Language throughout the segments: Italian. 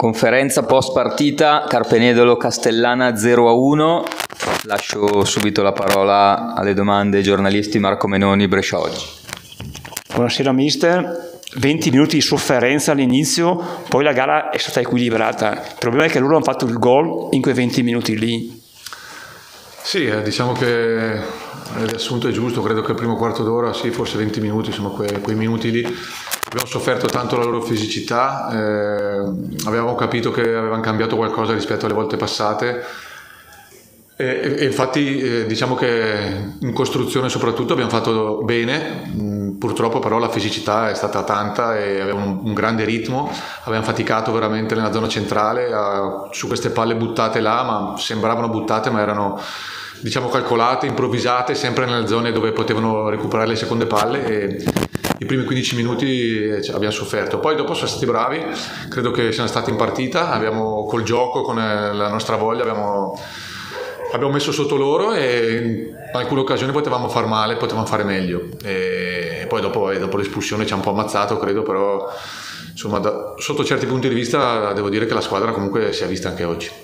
Conferenza post partita, Carpenedolo Castellana 0-1. Lascio subito la parola alle domande ai giornalisti. Marco Menoni, Brescia Oggi. Buonasera mister, 20 minuti di sofferenza all'inizio, poi la gara è stata equilibrata. Il problema è che loro hanno fatto il gol in quei 20 minuti lì. Sì, diciamo che il riassunto è giusto, credo che il primo quarto d'ora, sì, forse 20 minuti, insomma quei minuti lì abbiamo sofferto tanto la loro fisicità, avevamo capito che avevano cambiato qualcosa rispetto alle volte passate e infatti diciamo che in costruzione soprattutto abbiamo fatto bene, purtroppo però la fisicità è stata tanta e avevamo un grande ritmo, abbiamo faticato veramente nella zona centrale su queste palle buttate là, ma sembravano buttate ma erano diciamo calcolate, improvvisate, sempre nelle zone dove potevano recuperare le seconde palle e i primi 15 minuti abbiamo sofferto. Poi dopo siamo stati bravi, credo che siamo stati in partita, col gioco, con la nostra voglia, abbiamo messo sotto loro e in alcune occasioni potevamo far male, potevamo fare meglio e poi dopo l'espulsione ci ha un po' ammazzato, credo, però insomma sotto certi punti di vista devo dire che la squadra comunque si è vista anche oggi.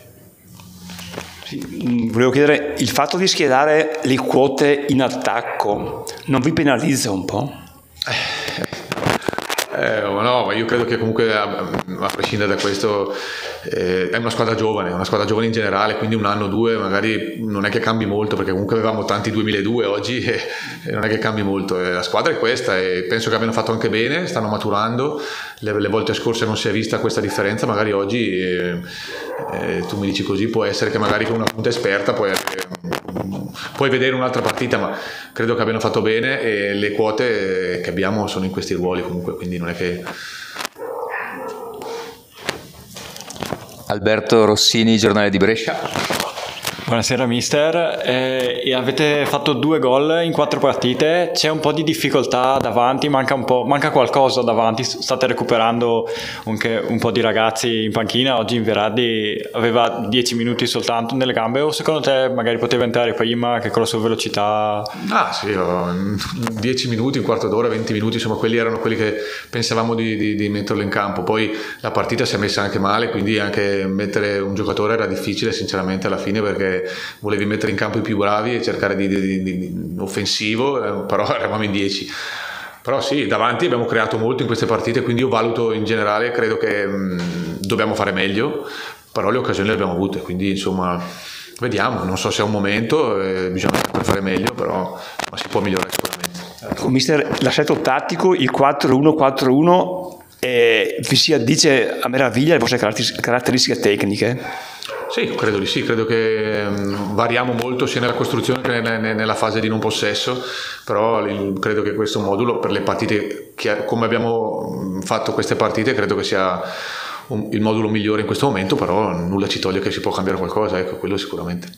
Sì, volevo chiedere, il fatto di schierare le quote in attacco non vi penalizza un po'? No, ma io credo che comunque a prescindere da questo è una squadra giovane in generale, quindi un anno o due magari non è che cambi molto, perché comunque avevamo tanti 2002 oggi e non è che cambi molto. La squadra è questa e penso che abbiano fatto anche bene, stanno maturando, le volte scorse non si è vista questa differenza, magari oggi tu mi dici così, può essere che magari con una punta esperta puoi vedere un'altra partita, ma credo che abbiano fatto bene e le quote che abbiamo sono in questi ruoli comunque, quindi non è che... Alberto Rossini, Giornale di Brescia. Buonasera mister, e avete fatto 2 gol in 4 partite, c'è un po' di difficoltà davanti, manca qualcosa davanti, state recuperando anche un po' di ragazzi in panchina, oggi Verratti aveva 10 minuti soltanto nelle gambe o secondo te magari poteva entrare prima che con la sua velocità? Ah sì, 10 minuti, un quarto d'ora, 20 minuti, insomma quelli erano quelli che pensavamo di metterlo in campo, poi la partita si è messa anche male, quindi anche mettere un giocatore era difficile sinceramente alla fine perché volevi mettere in campo i più bravi e cercare di offensivo, però eravamo in 10. Però sì, davanti abbiamo creato molto in queste partite, quindi io valuto in generale, credo che dobbiamo fare meglio, però le occasioni le abbiamo avute, quindi insomma vediamo, non so se è un momento, bisogna sempre fare meglio, però si può migliorare sicuramente. Mister, l'assetto tattico, il 4-1-4-1, vi si addice a meraviglia le vostre caratteristiche tecniche? Sì, credo di sì, credo che variamo molto sia nella costruzione che nella fase di non possesso, però credo che questo modulo per le partite, come abbiamo fatto queste partite, credo che sia il modulo migliore in questo momento, però nulla ci toglie che si può cambiare qualcosa, ecco, quello sicuramente.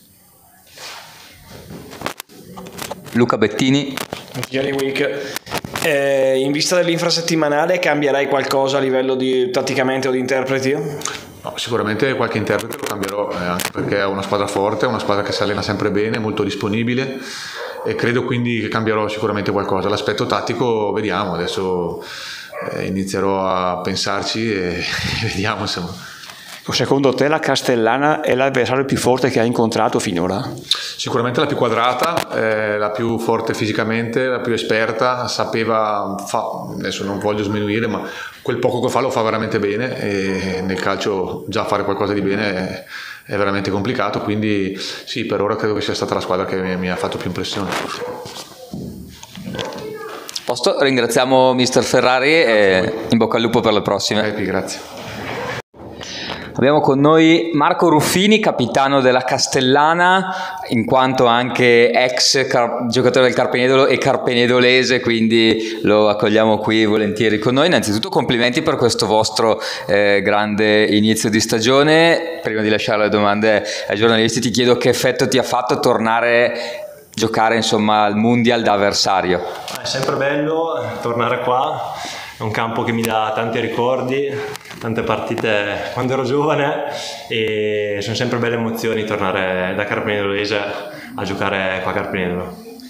Luca Bettini. Johnny Week. In vista dell'infrasettimanale cambierai qualcosa a livello tatticamente o di interpreti? No, sicuramente qualche interprete lo cambierò, anche perché è una squadra forte, è una squadra che si allena sempre bene, molto disponibile e credo quindi che cambierò sicuramente qualcosa. L'aspetto tattico vediamo, adesso inizierò a pensarci e vediamo insomma. Secondo te la Castellana è l'avversario più forte che ha incontrato finora? Sicuramente la più quadrata, la più forte fisicamente, la più esperta, adesso non voglio sminuire, ma quel poco che fa lo fa veramente bene e nel calcio già fare qualcosa di bene è veramente complicato, quindi sì, per ora credo che sia stata la squadra che mi ha fatto più impressione. Posto, ringraziamo mister Ferrari e in bocca al lupo per le prossime. Grazie. Abbiamo con noi Marco Ruffini, capitano della Castellana, in quanto anche ex giocatore del Carpenedolo e carpenedolese, quindi lo accogliamo qui volentieri con noi. Innanzitutto complimenti per questo vostro grande inizio di stagione. Prima di lasciare le domande ai giornalisti ti chiedo che effetto ti ha fatto tornare a giocare insomma al Mundial da avversario. È sempre bello tornare qua, è un campo che mi dà tanti ricordi, tante partite quando ero giovane e sono sempre belle emozioni tornare da carpenedolese a giocare qua a Carpenedolo.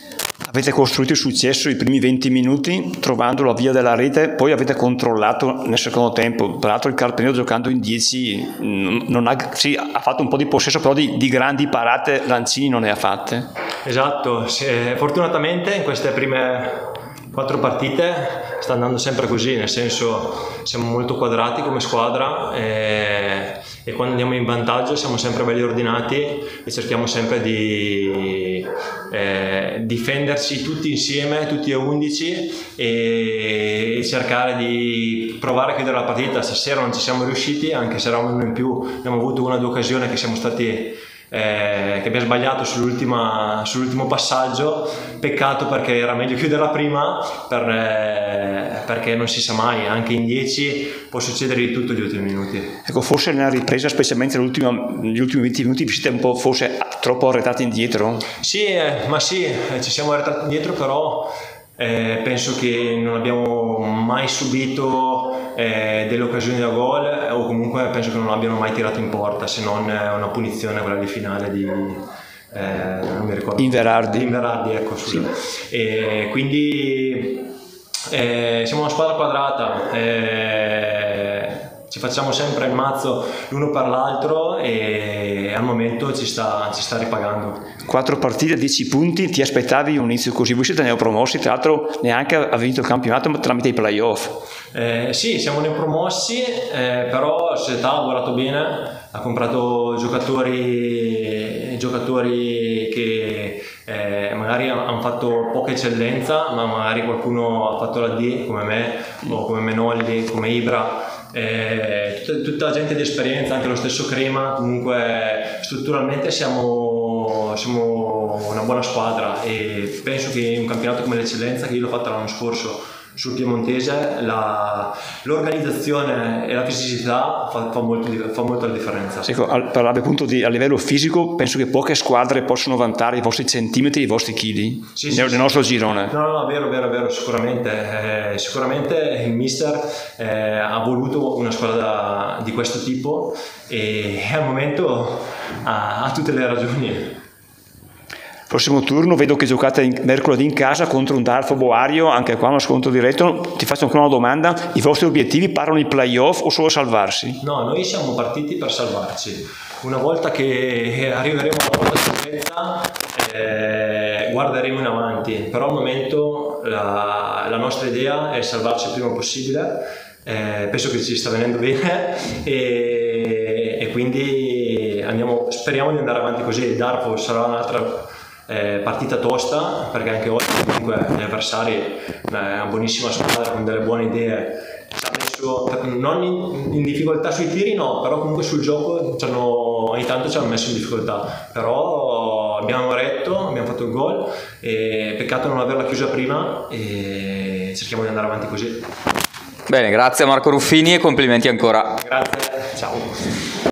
Avete costruito il successo i primi 20 minuti trovando la via della rete, poi avete controllato nel secondo tempo. Tra l'altro il Carpenedo giocando in 10 ha fatto un po' di possesso, però di grandi parate Lanzini non ne ha fatte. Esatto, fortunatamente in queste prime 4 partite sta andando sempre così, nel senso siamo molto quadrati come squadra e quando andiamo in vantaggio siamo sempre belli ordinati e cerchiamo sempre di difenderci tutti insieme, tutti a 11 e cercare di provare a chiudere la partita. Stasera non ci siamo riusciti, anche se eravamo uno in più, abbiamo avuto 1 o 2 occasioni che siamo stati che abbiamo sbagliato sull'ultimo passaggio. Peccato, perché era meglio chiuderla prima, perché non si sa mai, anche in 10 può succedere di tutto gli ultimi minuti. Ecco, forse nella ripresa, specialmente negli ultimi 20 minuti, vi siete un po' forse troppo arretrati indietro? Sì, ci siamo arretrati indietro, però penso che non abbiamo mai subito delle occasioni da gol, o comunque penso che non abbiano mai tirato in porta, se non una punizione, quella di finale di non mi ricordo, Inverardi, ecco, scusa. Sì. E quindi siamo una squadra quadrata, ci facciamo sempre il mazzo l'uno per l'altro e al momento ci sta ripagando. 4 partite, 10 punti, ti aspettavi un inizio così? Voi siete neopromossi, tra l'altro neanche ha vinto il campionato tramite i playoff. Sì, siamo neopromossi, però la società ha lavorato bene, ha comprato giocatori che magari hanno fatto poca eccellenza, ma magari qualcuno ha fatto la D come me, o come Menolli, come Ibra. Tutta la gente di esperienza, anche lo stesso Crema. Comunque strutturalmente siamo una buona squadra e penso che in un campionato come l'eccellenza, che io l'ho fatta l'anno scorso sul piemontese, l'organizzazione e la fisicità fa molto la differenza. Ecco, parlavi appunto a livello fisico, penso che poche squadre possono vantare i vostri centimetri, i vostri chili nel nostro girone. No, vero, sicuramente il mister ha voluto una squadra di questo tipo e al momento ha tutte le ragioni. Prossimo turno vedo che giocate mercoledì in casa contro un Darfo Boario, anche qua uno scontro diretto. Ti faccio ancora una domanda: i vostri obiettivi parlano di playoff o solo salvarsi? No, noi siamo partiti per salvarci. Una volta che arriveremo alla quarta salvezza guarderemo in avanti, però al momento la nostra idea è salvarci il prima possibile. Penso che ci sta venendo bene e quindi speriamo di andare avanti così. Il Darfo sarà un'altra partita tosta, perché anche oggi comunque gli avversari una buonissima squadra con delle buone idee, ci ha messo non in difficoltà sui tiri, no, però comunque sul gioco ogni tanto ci hanno messo in difficoltà, però abbiamo retto, abbiamo fatto il gol e peccato non averla chiusa prima e cerchiamo di andare avanti così. Bene, grazie a Marco Ruffini e complimenti ancora. Grazie, ciao.